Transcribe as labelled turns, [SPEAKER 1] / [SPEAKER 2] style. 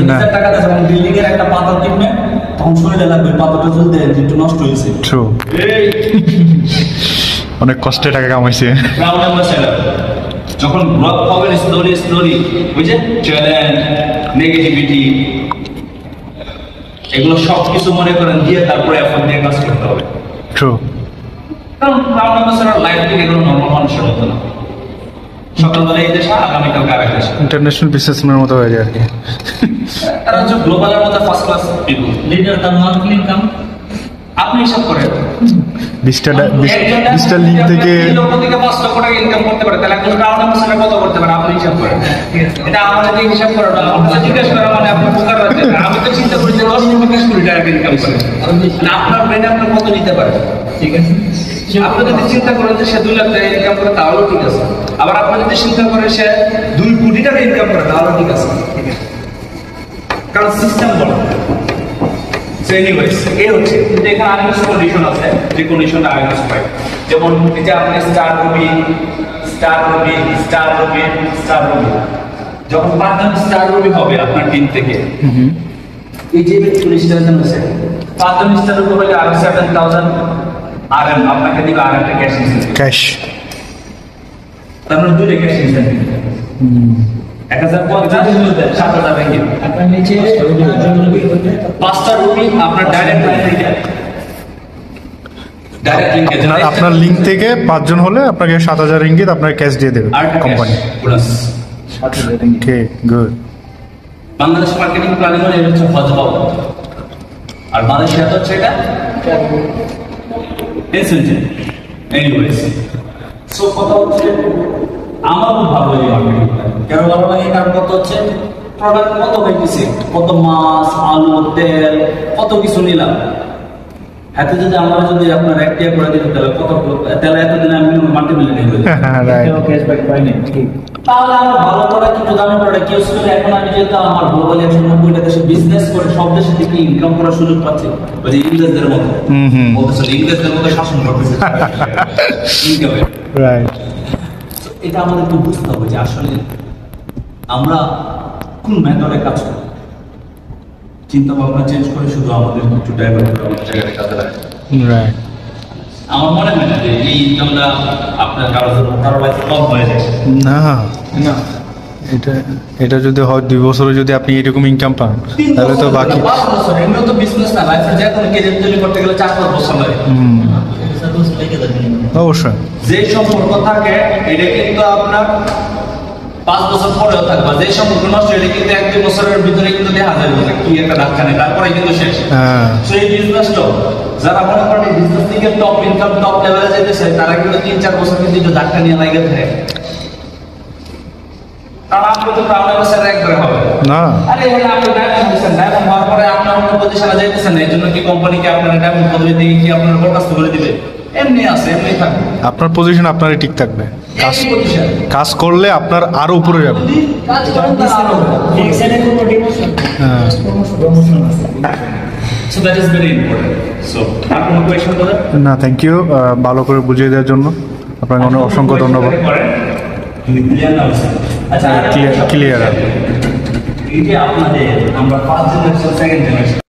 [SPEAKER 1] নিজের টাকাতে যখন বিল্ডিং এর একটা পাথর কিনবে তখন শরীরে লাগবে পাথরটা চলতে একটু নষ্ট হয়েছে।
[SPEAKER 2] ট্রু। অনেক কষ্টে টাকা কামাইছে।
[SPEAKER 1] ক্রাউন অ্যাম্বাসেডর যখন গ্রোথ হবে স্লোলি বুঝে চ্যালেঞ্জ নেগেটিভিটি এগুলো সব কিছু মনে করেন দিয়ে তারপরে এফোর্ট দিয়ে কাজ করতে হবে।
[SPEAKER 2] ট্রু।
[SPEAKER 1] কারণ ক্রাউন অ্যাম্বাসেডর লাইফ থেকে এগুলো নর্মাল মানুষের মতো না। সকালবেলা এই দেশে আগামীকাল আরেক দেশে
[SPEAKER 2] ইন্টারন্যাশনাল বিজনেসম্যানের মতো হয়ে যায় আর কি।
[SPEAKER 1] তারা হচ্ছে গ্লোবালের মতো ফার্স্ট ক্লাস পিপল। লিডার তার মান্থলি ইনকাম আপনি হিসাব করেন
[SPEAKER 2] 20টা লিঙ্ক থেকে
[SPEAKER 1] 3 লক্ষ থেকে 5 লক্ষ টাকা ইনকাম করতে পারে, তাহলে একজন ক্রাউন অ্যাম্বাসেডর কত করতে পারে আপনি হিসাব করেন। এটা আমার যদি হিসাব করেন আপনারা জিজ্ঞেস করা মানে আপনি বোকার হচ্ছেন। আমি তো চিন্তা করি যে 10 থেকে 20 কোটি টাকা ইনকাম করে, না আপনার ব্রেন আপনার কত নিতে পারে। ঠিক আছে, আপনি যদি চিন্তা করেন যে সে 2 লাখ টাকা ইনকাম করে তাহলেও ঠিক আছে, আবার আপনি যদি চিন্তা করেন সে 2 কোটি টাকা ইনকাম করে তাহলেও ঠিক আছে। কারণ সিস্টেম বলে এনিওয়েজ এই হচ্ছে। কিন্তু এখানে আরেকটা কন্ডিশন আছে, যে কন্ডিশনটা আরেকটা পাই, যেমন এই যে আপনি স্টার রবি যখন 5 জন স্টার রবি হবে আপনার টিম থেকে, এই যে 40,000 আছে 5 জন স্টার রবি হলে আর 7,000 আরএম আপনাকে দিবে, আর একটা ক্যাশ তার মানে 2 ক্যাশ ইনসেন্টিভ 1050 7,000 ব্যাংকে আপনার নিচে 5টা রুপি আপনার ডাইরেক্ট
[SPEAKER 2] আপনার লিঙ্ক থেকে 5 জন হলে আপনাকে 7,000 রিঙ্গিত আপনার ক্যাশ দিয়ে দেবে company. Okay good.
[SPEAKER 1] Bangladesh marketing planning মানে এটা হচ্ছে হজবাব, আর মালয়েশিয়াতে হচ্ছে এটা ইনসেন্টিভ। এনিওয়েজ সো কথা হচ্ছে আমার খুব ভালো লাগে মার্কেটিং প্ল্যানিং। কেন ভালো লাগে? কারণ কত হচ্ছে প্রোডাক্ট কত পাইতেছে, কত মাছ আলু তেল কত কিছু নিলাম, এত যদি আমরা যদি আপনার একটা করে দিতে তাহলে এতদিন আমি মাল্টি মিলিয়ন হয়ে তাহলে আমরা ভালো করে কিছু দামি প্রোডাক্ট ইউজ করে এখন আমি যেহেতু আমার গ্লোবালি 190টা দেশে বিজনেস করে সব দেশে থেকে ইনকাম করার সুযোগ পাচ্ছি, ওই যে ইংরেজদের মতো বলতেছে ইংরেজদের মতো শাসন করতেছে
[SPEAKER 2] রাইট।
[SPEAKER 1] এটা আমাদের একটু বুঝতে হবে যে আসলে আমরা কোন মেথডে কাজ করি, চিন্তা ভাবনা চেঞ্জ করে শুধু আমাদের একটু ডাইভার্ট করে আমাদের জায়গায় কাজে লাগে।
[SPEAKER 2] রাইট।
[SPEAKER 1] আমার মনে হয় না যে এই ইনকামটা আপনার কারো লাইফে কম হয়ে যায়।
[SPEAKER 2] না না, এটা যদি হয় 2 বছরে যদি আপনি এরকম ইনকাম পান তাহলে তো বাকি
[SPEAKER 1] 5 বছর এমনিও তো বিজনেস না, লাইফে যে কোনো ক্যারিয়ার তৈরি করতে গেলে 4-5 বছর লাগে।
[SPEAKER 2] অবশ্যই
[SPEAKER 1] যে সম্পর্ক থাকে এটা কিন্তু আপনার 5 বছর পরেও থাকবে, যে সম্পর্ক নষ্ট এটা কিন্তু 1-2 বছরের ভিতরে কিন্তু দেখা যাবে যে কি একটা ধাক্কা নেই, তারপরে কিন্তু শেষ। সো এই বিজনেসটা যারা মনে করেন এই বিজনেস থেকে টপ ইনকাম টপ লেভেলে যেতেছে তারা কিন্তু 3-4 বছর কিন্তু একটু ধাক্কা নিয়ে লাগে থাকে। কারণ আপনি তো ক্রাউন অ্যাম্বাসেডর একবারে হবে
[SPEAKER 2] না,
[SPEAKER 1] আরে এখানে আপনি ডায়মন্ড দিচ্ছেন, ডায়মন্ড হওয়ার পরে আপনার অন্য পজিশনে যাইতেছেন, এই জন্য কি কোম্পানিকে আপনার ডায়মন্ড পদবি দিয়ে কি আপনার বরখাস্ত করে দিবে? এমনি আছে, এমনি থাকবে।
[SPEAKER 2] আপনার পজিশন আপনারই ঠিক থাকবে, কাজ করলে আপনার আরো উপরে যাবে। না থ্যাংক ইউ, ভালো করে বুঝিয়ে দেওয়ার জন্য আপনাকে অনেক অসংখ্য ধন্যবাদ। ক্লিয়ার।
[SPEAKER 1] এই যে আপনাদের আমরা 5 জেনারেশন সেকেন্ড জেনারেশন